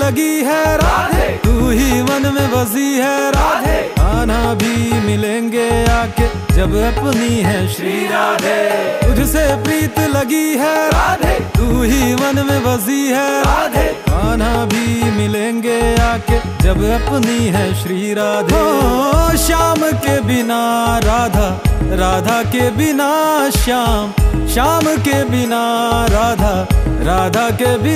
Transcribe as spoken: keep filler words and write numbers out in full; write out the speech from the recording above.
लगी है राधे, तू ही मन में बसी है राधे। आना भी मिलेंगे आके जब अपनी है श्री राधे। तुझसे प्रीत लगी है राधे, तू ही मन में बसी है राधे। आना भी मिलेंगे आके जब अपनी है श्री राधे। ओ श्याम के बिना राधा, राधा के बिना श्याम, श्याम के बिना राधा, राधा के बिना